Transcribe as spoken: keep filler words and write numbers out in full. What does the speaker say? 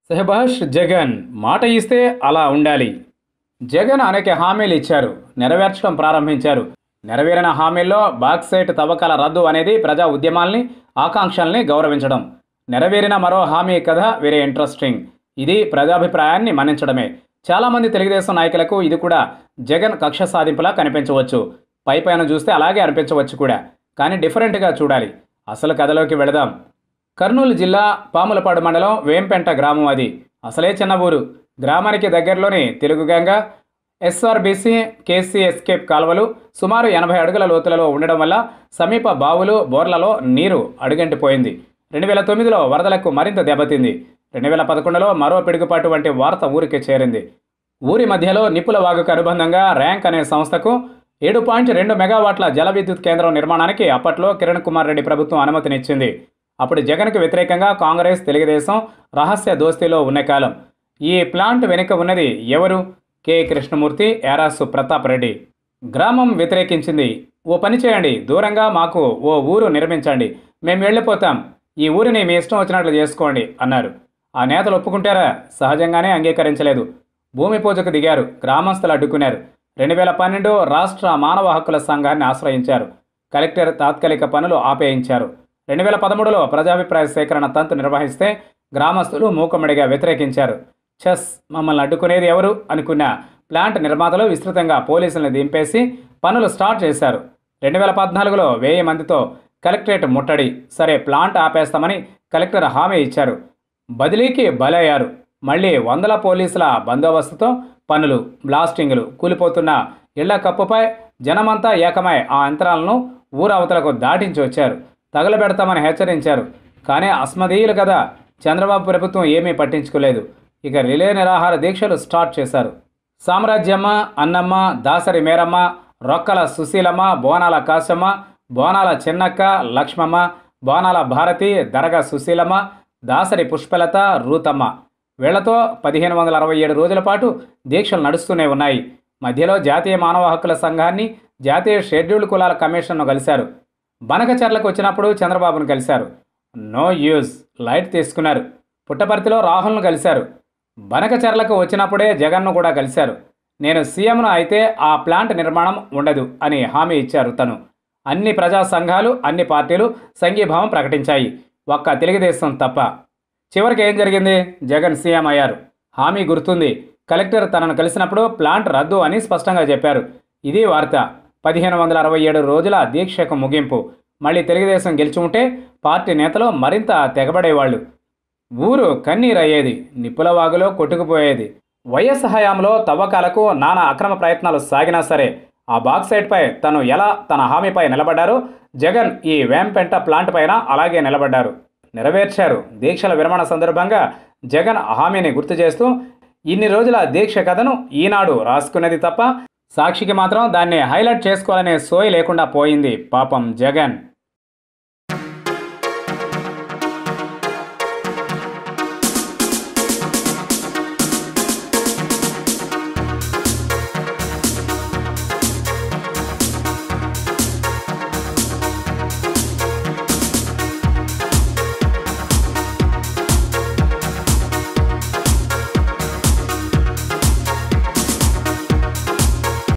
సెహబాష్ జగన్ మాట ఇస్తే అలా ఉండాలి. జగన్ అనేక హామీలు ఇచ్చారు, నెరవేర్చడం ప్రారంభించారు. నెరవేరిన హామీల్లో బాక్సైట్ తవ్వకాల రద్దు అనేది ప్రజా ఉద్యమాల్ని, ఆకాంక్షల్ని గౌరవించడం. నెరవేరిన మరో హామీ కథ వేరే ఇంట్రెస్టింగ్. ఇది ప్రజాభిప్రాయాన్ని మన్నించడమే. చాలామంది తెలుగుదేశం నాయకులకు ఇది కూడా జగన్ కక్ష సాధింపులా కనిపించవచ్చు. పై పైన చూస్తే అలాగే అనిపించవచ్చు కూడా. కానీ డిఫరెంట్గా చూడాలి. అసలు కథలోకి వెళదాం. కర్నూలు జిల్లా పాములపాడు మండలం వేంపెంట గ్రామం అది. అసలే చిన్న ఊరు. గ్రామానికి దగ్గరలోని తెలుగుగంగ, ఎస్ఆర్బీసీ, కేసీ ఎస్కేప్ కాలువలు సుమారు ఎనభై అడుగుల లోతులలో ఉండడం వల్ల సమీప బావులు, బోర్లలో నీరు అడుగంటిపోయింది. రెండు వేల తొమ్మిదిలో వరదలకు మరింత దెబ్బతింది. రెండు వేల పదకొండులో మరో పిడుగుపాటు వంటి వార్త ఊరికి చేరింది. ఊరి మధ్యలో నిప్పుల వాగుకు అనుబంధంగా ర్యాంక్ అనే సంస్థకు ఏడు పాయింట్ రెండు మెగావాట్ల జల విద్యుత్ కేంద్రం నిర్మాణానికి అప్పట్లో కిరణ్ కుమార్ రెడ్డి ప్రభుత్వం అనుమతినిచ్చింది. అప్పుడు జగన్కు వ్యతిరేకంగా కాంగ్రెస్, తెలుగుదేశం రహస్య దోస్తీలో ఉన్న కాలం. ఈ ప్లాంట్ వెనుక ఉన్నది ఎవరు? కె కృష్ణమూర్తి, యారాసు ప్రతాప్ రెడ్డి. గ్రామం వ్యతిరేకించింది. ఓ పని చేయండి, దూరంగా మాకు ఓ ఊరు నిర్మించండి, మేము వెళ్ళిపోతాం, ఈ ఊరిని మీ ఇష్టం వచ్చినట్లు చేసుకోండి అన్నారు. ఆ నేతలు ఒప్పుకుంటారా? సహజంగానే అంగీకరించలేదు. భూమి పూజకు దిగారు. గ్రామస్తులు అడ్డుకున్నారు. రెండు వేల పన్నెండు రాష్ట్ర మానవ హక్కుల సంఘాన్ని ఆశ్రయించారు. కలెక్టర్ తాత్కాలిక పనులు ఆపేయించారు. రెండు వేల పదమూడులో ప్రజాభిప్రాయ సేకరణ తంతు నిర్వహిస్తే గ్రామస్తులు మూకమ్మడిగా వ్యతిరేకించారు. చెస్, మమ్మల్ని అడ్డుకునేది ఎవరు అనుకున్న ప్లాంట్ నిర్మాతలు విస్తృతంగా పోలీసులను దింపేసి పనులు స్టార్ట్ చేశారు. రెండు వేల పద్నాలుగులో వెయ్యి మందితో కలెక్టరేట్ ముట్టడి. సరే, ప్లాంట్ ఆపేస్తామని కలెక్టర్ హామీ ఇచ్చారు. బదిలీకి బలయ్యారు. మళ్ళీ వందల పోలీసుల బందోబస్తుతో పనులు, బ్లాస్టింగ్లు, కూలిపోతున్న ఇళ్ల కప్పుపై జనమంతా ఏకమై ఆ యంత్రాలను ఊరవతలకు దాటించి వచ్చారు. తగలబెడతామని హెచ్చరించారు. కానీ అస్మదీయులు కదా, చంద్రబాబు ప్రభుత్వం ఏమీ పట్టించుకోలేదు. ఇక రిలే నిరాహార దీక్షలు స్టార్ట్ చేశారు. సామ్రాజ్యమ్మ, అన్నమ్మ, దాసరి మేరమ్మ, రొక్కల సుశీలమ్మ, బోనాల కాశమ్మ, బోనాల చిన్నక్క, లక్ష్మమ్మ, బోనాల భారతి, దరగ సుశీలమ్మ, దాసరి పుష్పలత, రూతమ్మ. వీళ్లతో పదిహేను వందల అరవై ఏడు రోజుల పాటు దీక్షలు నడుస్తూనే ఉన్నాయి. మధ్యలో జాతీయ మానవ హక్కుల సంఘాన్ని, జాతీయ షెడ్యూల్డ్ కులాల కమిషన్ను కలిశారు. బనకచర్లకు వచ్చినప్పుడు చంద్రబాబును కలిశారు. నో యూజ్, లైట్ తీసుకున్నారు. పుట్టపర్తిలో రాహుల్ను కలిశారు. బనకచర్లకు వచ్చినప్పుడే జగన్ను కూడా కలిశారు. నేను సీఎంను అయితే ఆ ప్లాంట్ నిర్మాణం ఉండదు అని హామీ ఇచ్చారు తను. అన్ని ప్రజా సంఘాలు, అన్ని పార్టీలు సంఘీభావం ప్రకటించాయి. ఒక్క తెలుగుదేశం తప్ప. చివరికి ఏం జరిగింది? జగన్ సీఎం అయ్యారు. హామీ గుర్తుంది. కలెక్టర్ తనను కలిసినప్పుడు ప్లాంట్ రద్దు అని స్పష్టంగా చెప్పారు. ఇది వార్త. పదిహేను వందల అరవై ఏడు రోజుల దీక్షకు ముగింపు. మళ్ళీ తెలుగుదేశం గెలిచి ఉంటే పార్టీ నేతలు మరింత తెగబడేవాళ్ళు. ఊరు కన్నీరయ్యేది, నిప్పుల వాగులో కొట్టుకుపోయేది. వైఎస్ హయాంలో తవ్వకాలకు నానా అక్రమ ప్రయత్నాలు సాగినా సరే ఆ బాక్సైట్పై తను ఎలా తన హామీపై నిలబడ్డారో జగన్ ఈ వేంపెంట ప్లాంట్ పైన అలాగే నిలబడ్డారు. నెరవేర్చారు. దీక్షల విరమణ సందర్భంగా జగన్ హామీని గుర్తు చేస్తూ ఇన్ని రోజుల దీక్ష కథను ఈనాడు రాసుకున్నది తప్ప సాక్షికి మాత్రం దాన్ని హైలైట్ చేసుకోవాలనే సోయి లేకుండా పోయింది పాపం జగన్.